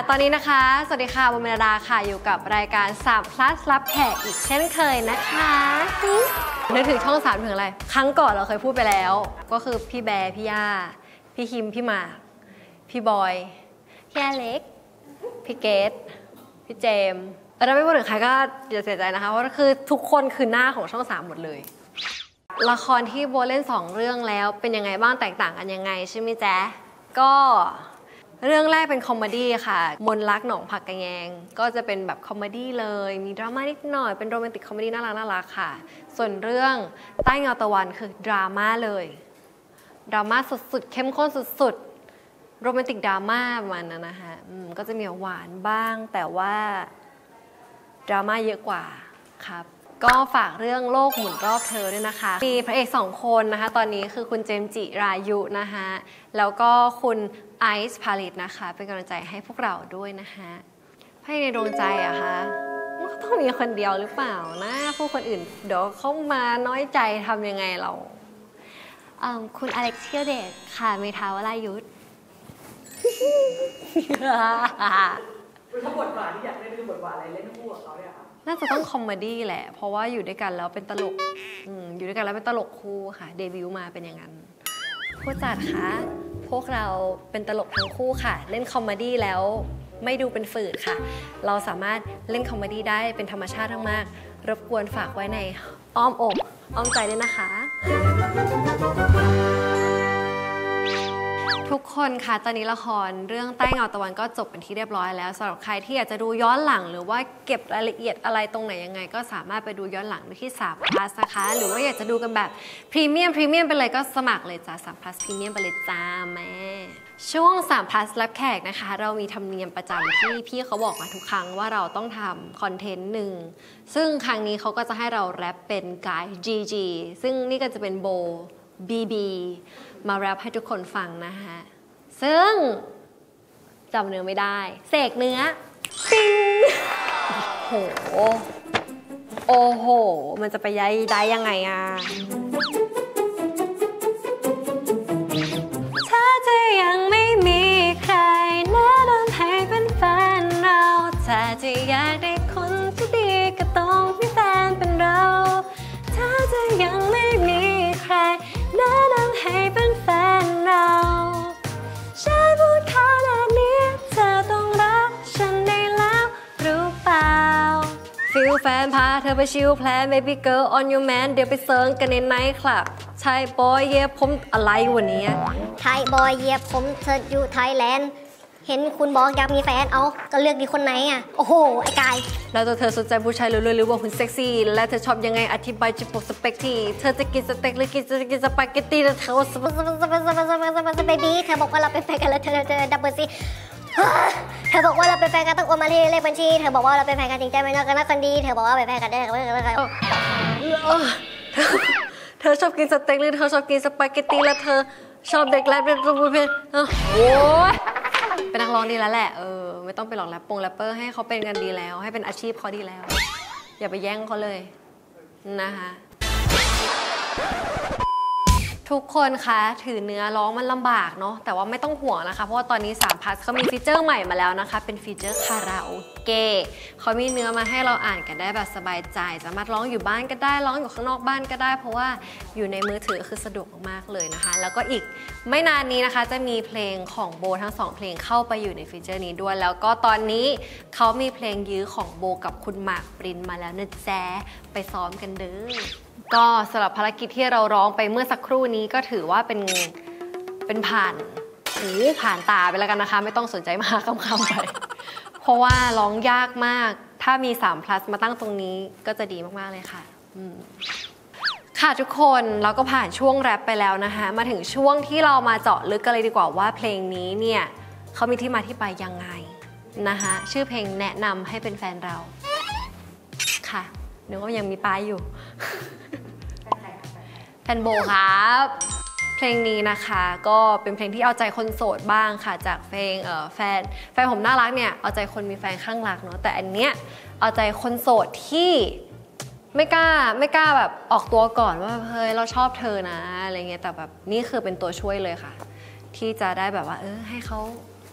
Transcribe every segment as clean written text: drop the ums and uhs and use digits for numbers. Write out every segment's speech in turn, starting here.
ตอนนี้นะคะสวัสดีค่ะบุญเมรดาค่ะอยู่กับรายการ3 plus รับแขกอีกเช่นเคยนะคะนึกถึงช่อง3ถึงอะไรครั้งก่อนเราเคยพูดไปแล้วก็คือพี่แบร์พี่ย่าพี่คิมพี่หมากพี่บอยพี่อเล็กพี่เกตพี่เจมถ้าไม่พูดถึงใครก็อย่าเสียใจนะคะเพราะคือทุกคนคือหน้าของช่อง3หมดเลยละครที่โบเล่น2เรื่องแล้วเป็นยังไงบ้างแตกต่างกันยังไงใช่ไหมจ๊ะก็เรื่องแรกเป็นคอมเมดี้ค่ะมนรักหนองผักกระแยงก็จะเป็นแบบคอมเมดี้เลยมีดราม่านิดหน่อยเป็นโรแมนติกคอมเมดี้น่ารักค่ะส่วนเรื่องใต้เงาตะวันคือดราม่าเลยดราม่าสุดๆเข้มข้นสุดๆโรแมนติกดราม่ามันนะคะก็จะมีหวานบ้างแต่ว่าดราม่าเยอะกว่าครับก็ฝากเรื่องโลกหมุนรอบเธอด้วยนะคะมีพระเอก2คนนะคะตอนนี้คือคุณเจมส์จิรายุนะคะแล้วก็คุณไอซ์พาลิตนะคะเป็นกำลังใจให้พวกเราด้วยนะคะพระเอกในดวงใจอะคะก็ต้องมีคนเดียวหรือเปล่านะพวกคนอื่นเดี๋ยวเขามาน้อยใจทำยังไงเราคุณอเล็กซ์เชียเดชค่ะเมธาวรายุทธถ้าบทบาทที่อยากเล่นคือบทบาทอะไรเล่นคู่กับเขาเนี่ยค่ะน่าจะต้องคอมเมดี้แหละเพราะว่าอยู่ด้วยกันแล้วเป็นตลกอยู่ด้วยกันแล้วเป็นตลกคู่ค่ะเดบิวต์มาเป็นอย่างนั้นผู้จัดคะพวกเราเป็นตลกทั้งคู่ค่ะเล่นคอมเมดี้แล้วไม่ดูเป็นฝืดค่ะเราสามารถเล่นคอมเมดี้ได้เป็นธรรมชาติมากๆรบกวนฝากไว้ในอ้อมอกอ้อมใจด้วยนะคะทุกคนค่ะตอนนี้ละครเรื่องใต้เงาตะวันก็จบเป็นที่เรียบร้อยแล้วสำหรับใครที่อยากจะดูย้อนหลังหรือว่าเก็บรายละเอียดอะไรตรงไหนยังไงก็สามารถไปดูย้อนหลังได้ที่3 plus นะคะหรือว่าอยากจะดูกันแบบพรีเมียมไปเลยก็สมัครเลยจ้า3 plus พรีเมียมไปเลยจ้าแม่ช่วง3 plus รับแขกนะคะเรามีธรรมเนียมประจำที่พี่เขาบอกมาทุกครั้งว่าเราต้องทำคอนเทนต์หนึ่งซึ่งครั้งนี้เขาก็จะให้เราแรปเป็นกาย GG ซึ่งนี่ก็จะเป็นโบ BB มาแรปให้ทุกคนฟังนะคะซึ่งจำเนื้อไม่ได้เสกเนื้อปิ้งโอ้โหมันจะไปย้ายได้ยังไงอ่ะถ้าจะยังไม่มีใครแนะนำให้เป็นแฟนเราถ้าจะอยากได้คนที่ดีก็ต้องมีแฟนเป็นเราถ้าจะยังไม่มีใครแนะนำให้เป็นแฟนเราฉันพูดขนาดนี้เธอต้องรักฉันได้แล้วรู้เปล่าฟิลแฟนพาเธอไปชิลแพลน baby girl on your man เดี๋ยวไปเซิร์งกันในไนท์คลับชายบอยเย็บผมอะไรวันนี้ไทยบอยเย็บผมเธออยู่ไทยแลนด์เห็นคุณบอกอยากมีแฟนเอาก็เลือกดีคนไหนอ่ะโอ้โหไอ้กายแล้วตัวเธอสนใจผู้ชายรวยๆหรือว่าหุ่นเซ็กซี่และเธอชอบยังไงอธิบายจุดปกสเปคที่เธอจะกินสเต็กหรือจะกินสปาเกตตี้แล้วเธอเบบี้เธอบอกว่าเราเป็นแฟนกันแล้วเธอดับเบิลซีเธอบอกว่าเราเป็นแฟนกันต้องโอนมาที่เลขบัญชีเธอบอกว่าเราเป็นแฟนกันจริงใจไม่นอกกันนักคนดีเธอบอกว่าเป็นแฟนกันได้เธอชอบกินสเต็กหรือเธอชอบกินสปาเกตตี้แล้วเธอชอบเด็กแรปเป็นตัวเป็นโอ้ยเป็นนักร้องดีแล้วแหละไม่ต้องไปหลอกแรปเปอร์ให้เขาเป็นกันดีแล้วให้เป็นอาชีพเขาดีแล้วอย่าไปแย่งเขาเลยนะคะทุกคนคะถือเนื้อร้องมันลำบากเนาะแต่ว่าไม่ต้องห่วงนะคะเพราะว่าตอนนี้3 plus เขามีฟีเจอร์ใหม่มาแล้วนะคะเป็นฟีเจอร์คาราโอเกะเขามีเนื้อมาให้เราอ่านกันได้แบบสบายใจสามารถร้องอยู่บ้านก็ได้ร้องอยู่ข้างนอกบ้านก็ได้เพราะว่าอยู่ในมือถือคือสะดวกมากๆเลยนะคะแล้วก็อีกไม่นานนี้นะคะจะมีเพลงของโบทั้ง2เพลงเข้าไปอยู่ในฟีเจอร์นี้ด้วยแล้วก็ตอนนี้เขามีเพลงยื้อของโบกับคุณหมากปรินมาแล้วนะแจ๊ไปซ้อมกันเด้อก็สำหรับภารกิจที่เราร้องไปเมื่อสักครู่นี้ก็ถือว่าเป็นผ่านตาไปแล้วกันนะคะไม่ต้องสนใจมากคำไปเพราะว่าร้องยากมากถ้ามี3 plus มาตั้งตรงนี้ก็จะดีมากๆเลยค่ะค่ะทุกคนเราก็ผ่านช่วงแรปไปแล้วนะคะมาถึงช่วงที่เรามาเจาะลึกกันเลยดีกว่าว่าเพลงนี้เนี่ยเขามีที่มาที่ไปยังไงนะคะชื่อเพลงแนะนำให้เป็นแฟนเราค่ะนึกว่ายังมีป้ายอยู่แฟนโบครับเพลงนี้นะคะก็เป็นเพลงที่เอาใจคนโสดบ้างค่ะจากเพลงแฟนผมน่ารักเนี่ยเอาใจคนมีแฟนข้างรักเนาะแต่อันเนี้ยเอาใจคนโสดที่ไม่กล้าแบบออกตัวก่อนว่าเฮ้ยเราชอบเธอนะอะไรเงี้ยแต่แบบนี่คือเป็นตัวช่วยเลยค่ะที่จะได้แบบว่าให้เขา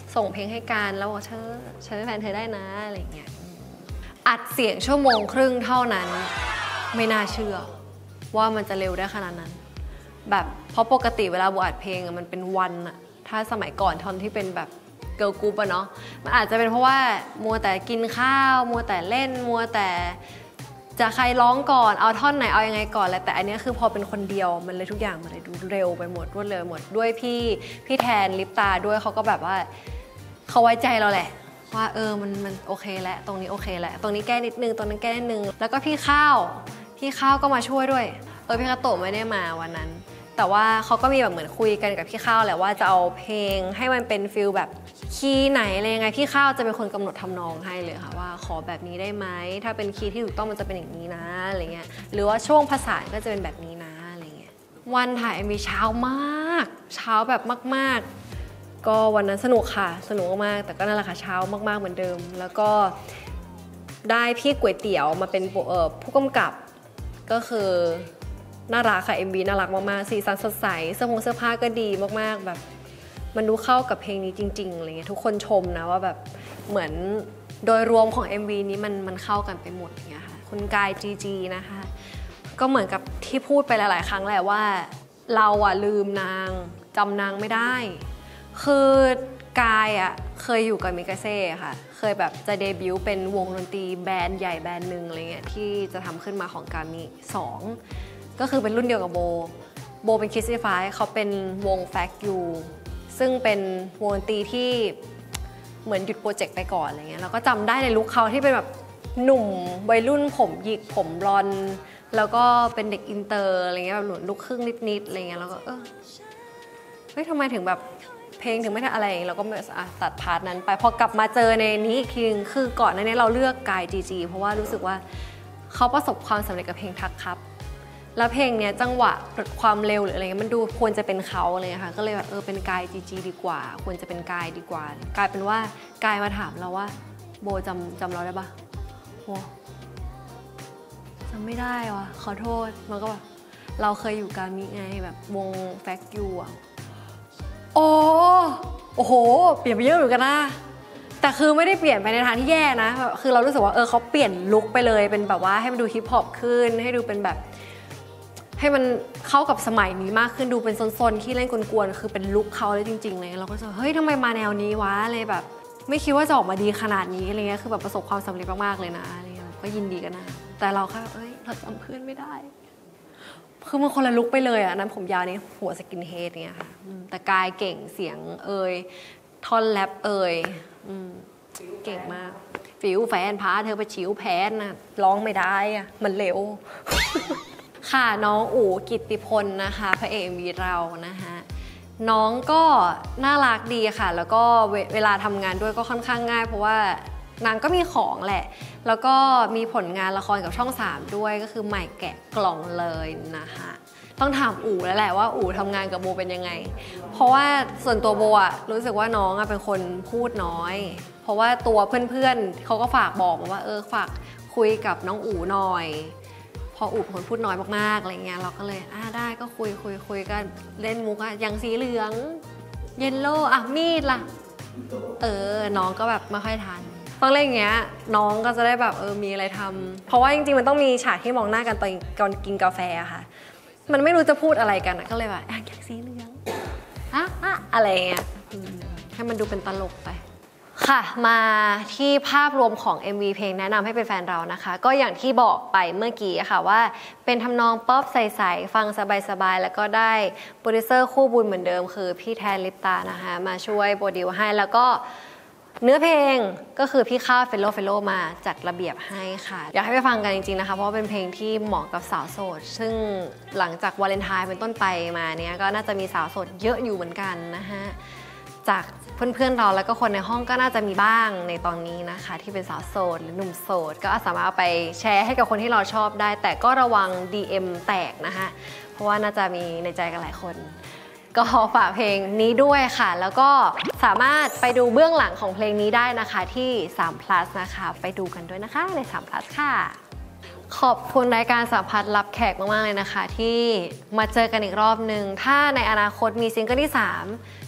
ส่งเพลงให้กันแล้วบอกฉันเป็นแฟนเธอได้นะอะไรเงี้ยอัดเสียง1.5 ชั่วโมงเท่านั้นไม่น่าเชื่อว่ามันจะเร็วได้ขนาดนั้นแบบเพราะปกติเวลาโบอัดเพลงมันเป็นวันอะถ้าสมัยก่อนตอนที่เป็นแบบเกิร์ลกรุ๊ปอะเนาะมันอาจจะเป็นเพราะว่ามัวแต่กินข้าวมัวแต่เล่นมัวแต่จะใครร้องก่อนเอาท่อนไหนเอายังไงก่อนแหละแต่อันนี้คือพอเป็นคนเดียวมันเลยทุกอย่างมันเลยดูเร็วไปหมดรวดเร็วหมดด้วยพี่แทนลิปตาด้วยเขาก็แบบว่าเขาไว้ใจเราแหละว่ามันโอเคแล้วตรงนี้โอเคแล้วตรงนี้แก้นิดนึงตรงนั้นแก้นิดนึงแล้วก็พี่ข้าวก็มาช่วยด้วยพี่คาโตะไม่ได้มาวันนั้นแต่ว่าเขาก็มีแบบเหมือนคุยกันกับพี่ข้าวแหละว่าจะเอาเพลงให้มันเป็นฟิลแบบคีย์ไหนอะไรยังไงพี่ข้าวจะเป็นคนกำหนดทำนองให้เลยค่ะว่าขอแบบนี้ได้ไหมถ้าเป็นคีย์ที่ถูกต้องมันจะเป็นอย่างนี้นะอะไรเงี้ยหรือว่าช่วงภาษานก็จะเป็นแบบนี้นะอะไรเงี้ยวันถ่ายมีเช้ามากเช้าแบบมากๆก็วันนั้นสนุกค่ะสนุกมากแต่ก็นั่นแหละค่ะเช้ามากๆเหมือนเดิมแล้วก็ได้พี่ก๋วยเตี๋ยวมาเป็นผู้กำกับก็คือน่ารักค่ะ MV น่ารักมากๆสีสันสดใสเสื้อผ้าก็ดีมากๆแบบมันดูเข้ากับเพลงนี้จริงๆอะไรเงี้ยทุกคนชมนะว่าแบบเหมือนโดยรวมของ MV นี้มันเข้ากันไปหมดอย่างเงี้ยค่ะคุณกาย GG นะคะก็เหมือนกับที่พูดไปหลายๆครั้งแหละว่าเราอะลืมนางจำนางไม่ได้คือกายอะเคยอยู่กับมิกาเซ่ค่ะเคยแบบจะเดบิวต์เป็นวงดนตรีแบรนด์ใหญ่แบรนด์หนึ่งอะไรเงี้ยที่จะทำขึ้นมาของกามิ2ก็คือเป็นรุ่นเดียวกับโบเป็นคิสซี่ไฟเขาเป็นวงแฟกยูซึ่งเป็นวงดนตรีที่เหมือนหยุดโปรเจกต์ไปก่อนอะไรเงี้ยแล้วก็จำได้ในลุคเขาที่เป็นแบบหนุ่มวัยรุ่นผมหยิกผมบลอนด์แล้วก็เป็นเด็กอินเตอร์อะไรเงี้ยแบบหลุดลูกครึ่งนิดๆอะไรเงี้ยแล้วก็เฮ้ยทำไมถึงแบบเพลงถึงไม่ได้อะไรเราก็ตัดพาร์ทนั้นไปพอกลับมาเจอในนี้อีกทีนึงคือก่อนหน้านี้เราเลือกกาย GG เพราะว่ารู้สึกว่าเขาประสบความสำเร็จกับเพลงทักครับแล้วเพลงเนี้ยจังหวะความเร็วหรืออะไรเงี้ยมันดูควรจะเป็นเขาเลยค่ะก็เลยแบบเป็นกาย GG ดีกว่าควรจะเป็นกายดีกว่ากลายเป็นว่ากายมาถามเราว่าโบจำเราได้ปะโบจำไม่ได้วะขอโทษมันก็แบบเราเคยอยู่กามิไงแบบวงแฟกยูอะโอ้โหเปลี่ยนไปเยอะเหมือนกันนะแต่คือไม่ได้เปลี่ยนไปในทางที่แย่นะคือเรารู้สึกว่าเขาเปลี่ยนลุคไปเลยเป็นแบบว่าให้มันดูฮิปฮอปขึ้นให้ดูเป็นแบบให้มันเข้ากับสมัยนี้มากขึ้นดูเป็นโซนๆที่เล่นกวนๆคือเป็นลุคเขาเลยจริงๆเลยเราก็จะเฮ้ยทำไมมาแนวนี้วะเลยแบบไม่คิดว่าจะออกมาดีขนาดนี้อะไรเงี้ยคือแบบประสบความสำเร็จมากๆเลยนะอะไรเงี้ยก็ยินดีกันนะแต่เราแค่เราจำเพื่อนไม่ได้คือมันคนละลุคไปเลยอ่ะนั้นผมยาวนี่หัวสกินเฮดเนี่ยค่ะแต่กายเก่งเสียงท่อนแรปเก่งมากฟิวแฟนพาเธอไปชิวแพนนะร้องไม่ได้อ่ะมันเร็ว ค่ะน้องอู๋กิตติพลนะคะพระเอกมีเรานะคะน้องก็น่ารักดีค่ะแล้วก็เวลาทำงานด้วยก็ค่อนข้างง่ายเพราะว่านางก็มีของแหละแล้วก็มีผลงานละครกับช่อง3ด้วยก็คือใหม่แกะกล่องเลยนะคะต้องถามอู๋แล้วแหละว่าอู๋ทำงานกับโบเป็นยังไงเพราะว่าส่วนตัวโบอะรู้สึกว่าน้องเป็นคนพูดน้อยเพราะว่าตัวเพื่อนๆเขาก็ฝากบอกมาว่าฝากคุยกับน้องอู๋หน่อยพออู๋เป็นคนพูดน้อยมากๆอะไรเงี้ยเราก็เลยได้ก็คุยกันเล่นมุกอย่างสีเหลืองเยลโล่มีดล่ะน้องก็แบบไม่ค่อยทันต้องเล่นอย่างเงี้ยน้องก็จะได้แบบมีอะไรทำเพราะว่าจริงๆมันต้องมีฉากที่มองหน้ากันตอนกินกาแฟค่ะมันไม่รู้จะพูดอะไรกันก็เลยแบบอยากสีเหลืองอะไรเงี้ยให้มันดูเป็นตลกไปค่ะมาที่ภาพรวมของ MV เพลงแนะนำให้เป็นแฟนเรานะคะก็อย่างที่บอกไปเมื่อกี้ค่ะว่าเป็นทำนองป๊อปใสๆฟังสบายๆแล้วก็ได้โปรดิวเซอร์คู่บุญเหมือนเดิมคือพี่แทนลิปตานะคะมาช่วยโปรดิวให้แล้วก็เนื้อเพลงก็คือพี่ข้าวเฟลโลมาจัดระเบียบให้ค่ะอยากให้ไปฟังกันจริงๆนะคะเพราะว่าเป็นเพลงที่เหมาะกับสาวโสดซึ่งหลังจากวาเลนไทน์เป็นต้นไปมาเนี้ยก็น่าจะมีสาวโสดเยอะอยู่เหมือนกันนะคะจากเพื่อนๆเราแล้วก็คนในห้องก็น่าจะมีบ้างในตอนนี้นะคะที่เป็นสาวโสดหรือหนุ่มโสดก็สามารถเอาไปแชร์ให้กับคนที่เราชอบได้แต่ก็ระวัง DM แตกนะคะเพราะว่าน่าจะมีในใจกันหลายคนก็ฝากเพลงนี้ด้วยค่ะแล้วก็สามารถไปดูเบื้องหลังของเพลงนี้ได้นะคะที่3 plus นะคะไปดูกันด้วยนะคะใน3 plus ค่ะขอบคุณรายการสัมภาษณ์รับแขกมากๆเลยนะคะที่มาเจอกันอีกรอบนึงถ้าในอนาคตมีซิงเกิลที่3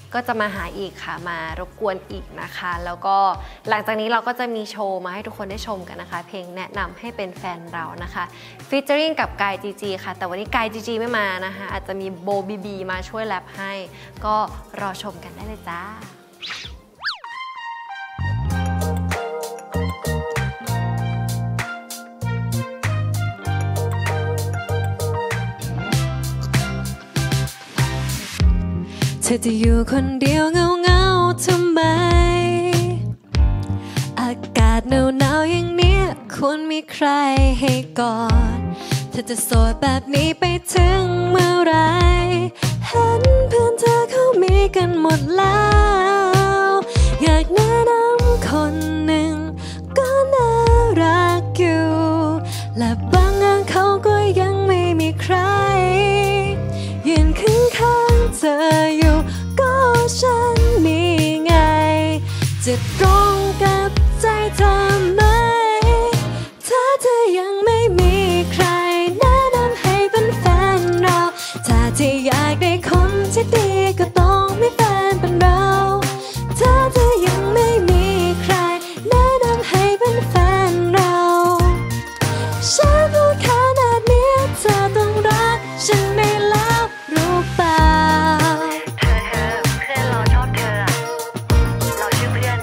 ก็จะมาหาอีกค่ะมารบกวนอีกนะคะแล้วก็หลังจากนี้เราก็จะมีโชว์มาให้ทุกคนได้ชมกันนะคะเพลงแนะนำให้เป็นแฟนเรานะคะฟีเจอริ่งกับกายจีจีค่ะแต่วันนี้กายจีจีไม่มานะคะอาจจะมีโบบีบีมาช่วยแรปให้ก็รอชมกันได้เลยจ้าเธอจะอยู่คนเดียวเงาๆทำไมอากาศหนาวๆอย่างเนี้ยควรมีใครให้กอดเธอจะโสดแบบนี้ไปถึงเมื่อไรเห็นเพื่อนเธอเขามีกันหมดแล้วอยากแนะนำคนหนึ่งก็น่ารักอยู่และบางงานเขาก็ยังไม่มีใครยืนข้างๆเธออยู่ก็ฉันนี่ไงจะตรงกับใจเธอไหมถ้าเธอยังไม่มีใครแนะนำให้เป็นแฟนเราถ้าเธออยากได้คนที่ดีก็ต้องมีแฟนเป็นเราถ้าเธอยังไม่มีใครแนะนำให้เป็นแฟนเราฉันพูดขนาดนี้เธอต้องรักฉันไม่แล้วรู้เปล่าเพื่อนเราชอบเธอเราชื่อเพื่อน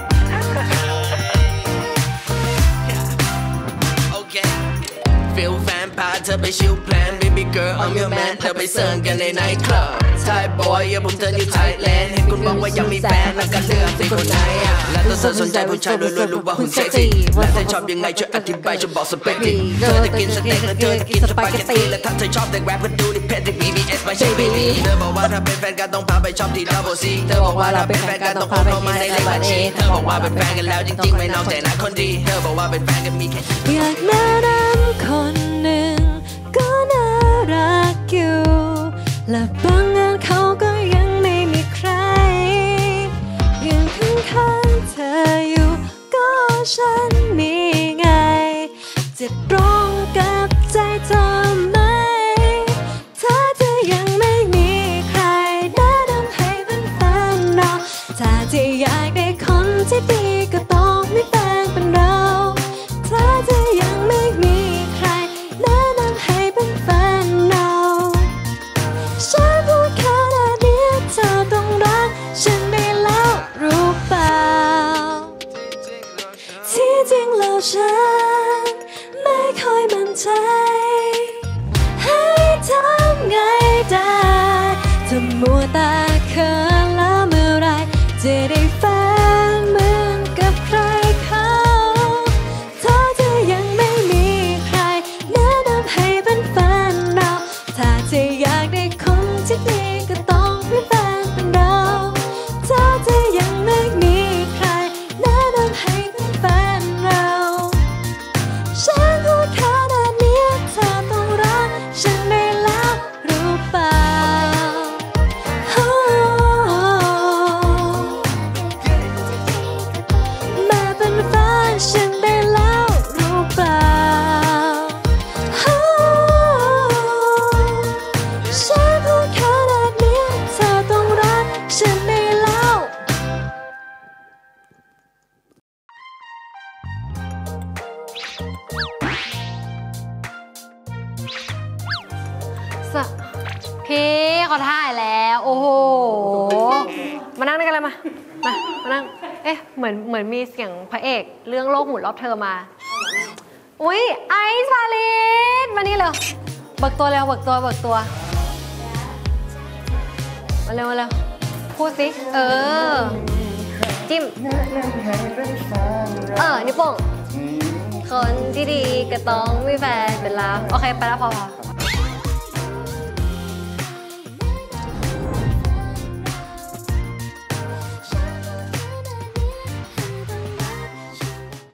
โอเคฟิลแฟนพาเธอไปชิลแพลน baby girl I'm your man เธอไปเซิร์นกันในไนท์คลับไทยบอยอย่าผมเธออยู่ไทยแลนด์เห็นคุณบอกว่ายังมีแฟนแล้วก็เลือกเป็นคนไหนและถ้าเธอสนใจผู้ชายรวยๆรู้ว่าหุ่นเซ็กซี่และเธอชอบยังไงช่วยอธิบายช่วยบอกสเปคทีเธอจะกินสเต็กและเธอจะกินสปาเกตตี้และถ้าเธอชอบเด็กแรปก็ดูในเพจที่ BBS ไม่ใช่ BB เธอบอกว่าถ้าเป็นแฟนกันต้องพาไปชอบที่ Double C เธอบอกว่าเราเป็นแฟนกันต้องโอนเข้ามาในเลขบัญชีเธอบอกว่าเป็นแฟนกันแล้วจริงๆไม่นอกใจนะคนดีเธอบอกว่าเป็นแฟนกันมีแค่อยากแนะนำคนหนึ่งก็น่ารักอยู่และบางงานเขาก็ยังไม่มีใครยืนข้างๆเธออยู่ก็ฉันนี่ไงจะตรงกับใจเธอไหมถ้าเธอยังไม่มีใครแนะนำให้เป็นแฟนเราถ้าเธออยากได้คนที่ดีก็ต้องมีแฟนเป็นเราถ้าเธอยังไม่มีใครแนะนำให้เป็นแฟนเราฉันพูดขนาดนี้เธอต้องรักฉันได้แล้วรู้เปล่าที่จริงแล้วฉันไม่ค่อยมั่นใจให้ทำไงได้ถ้ามัวตาเขินแล้วเมื่อไรจะได้แฟนเหมือนกับใครเขาถ้าเธอยังไม่มีใครแนะนำให้เป็นแฟนเราถ้าเธออยากได้คนที่ดีก็ต้องมีแฟนเป็นเราถ้าเธอยังไม่มีใครแนะนำให้เป็นแฟนเราฉันพูดขนาดนี้เธอต้องรักฉันได้แล้วรู้เปล่ามาเป็นแฟนฉันได้แล้วรู้เปล่าฉันพูดขนาดนี้เธอต้องรักฉันได้แล้วพี่เขาถ่ายแล้วโอ้โหมานั่งด้วยกันเลยมานั่งเอ๊ะเหมือนมีเสียงพระเอกเรื่องโลกหมุนรอบเธอมาอุ๊ยไอซ์ฟาลิสมานี่เร็วเบิกตัวเร็วเบิกตัวมาเร็วพูดสิจิ้มนิ้วโป้งคนที่ดีก็ต้องมีแฟนเป็นเราโอเคไปแล้วพอ